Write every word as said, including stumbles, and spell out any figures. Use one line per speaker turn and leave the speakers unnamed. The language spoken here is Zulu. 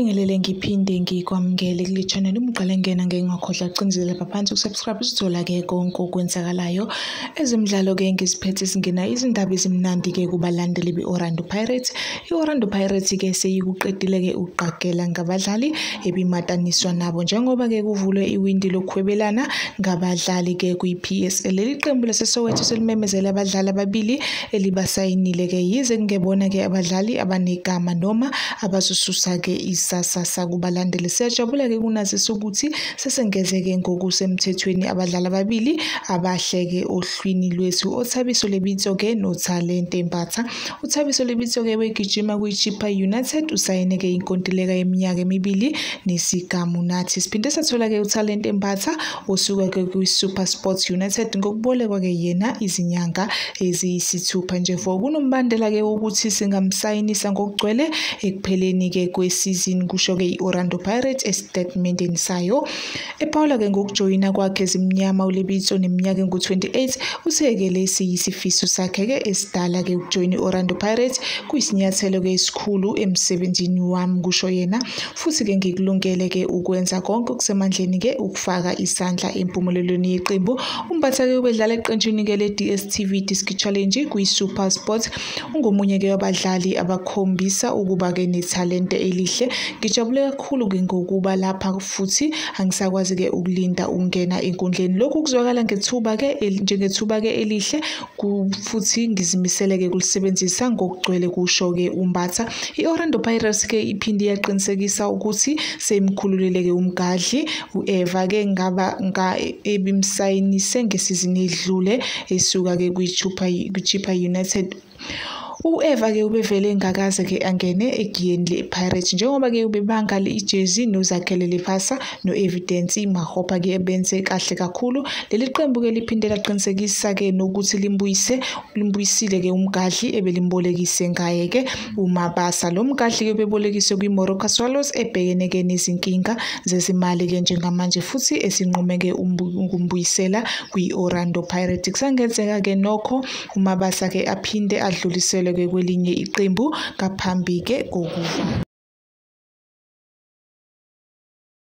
Ngibingelele ngiphinde ngikwamukele kule channel umqale ngena ngengakhohlwa cinzile phansi ukusubscribe usithola ke konke okwenzakalayo ezemidlalo ke ngisiphethe singena izindaba ezimnandi ke kubalandeli beOrlando Pirates. iOrlando Pirates ke seyikuqedile ke uqagela ngabadlali ebimataniswa nabo njengoba ke kuvulwe iwindi lokuhwebelana ngabadlali ke kwi-P S L. Leli qembu laseSoweto selimemezela abadlali ababili elibasayinile ke yize ngebona ke abadlali abanegama noma abazosusa ke isasasa kubalandeli. Siyajabula ke kunazisa ukuthi sesengezeke ngokusemthethweni abadlali ababili abahleke ohlwini lwethu oThabiso Lebitso ke noThalente Mbatha. uThabiso Lebitso ke wegijima kwiChippa United usayine ke inkontileka yeminyaka emibili nesigamu nathi. Siphinde sathola ke uThalente Mbatha osuka ke kwiSuper Sports United ngokubolekwa ke yena izinyanga eziyisithupha nje for kunombandela ke ukuthi singamsayinisa ngokugcwele ekupheleni ke kwesizini kusho ke iOrlando Pirates estatementeni sayo. Ephawula ke ngokujoyina kwakhe ezimnyama uLebitso neminyaka engu twenty-eight usekele siyisifiso sakhe ke esidala ke ukujoyina iOrlando Pirates kuyisinyathelo ke esikhulu emsebenzini wami kusho yena, futhi ke ngikulungele ke ukwenza konke okusemandleni ke ukufaka isandla empumelelweni yeqembu. uMbatha ke ubedlala eqenjini ke le-D S T V Disc Challenge kwi-Super Sport ungomunye ke wabadlali abakhombisa ukuba ke nethalente elihle. Ngijabule kakhulu ke ngokuba lapha futhi angisakwazi ke ukulinda ukungena enkundleni. Lokhu kuzwakala ngethuba ke njengethuba ke elihle futhi ngizimisele ke kulisebenzisa ngokugcwele kusho ke uMbatha. iOrlando Pirates ke iphinde yaqinisekisa ukuthi semkhululele ke umgadli uEva ke ngaba nga ebimsayinise ngesizini edlule esuka ke kwiChippa United. uEva ke ubevele ngakaze ke angene egiyeni lePirates njengoba ke ubebanga ijezi nozakhele lefasa noevidence mahopa ke benze kahle kakhulu. Leli qembu ke liphinde laqinisekisa ke nokuthi limbuyise limbuyisile ke umgadli ebelimbolekise ngaye ke uMabasa. Lo mgadli ke bebolekise kwiMoroka Swallows ebhekene ke nezinkinga zezimali ke njengamanje futhi esinqume ke ukumbuyisela kwiOrlando Pirates. Kusangenzeka ke nokho uMabasa ke aphinde adlulisele ke kwelinye iqembu ngaphambi ke kokuva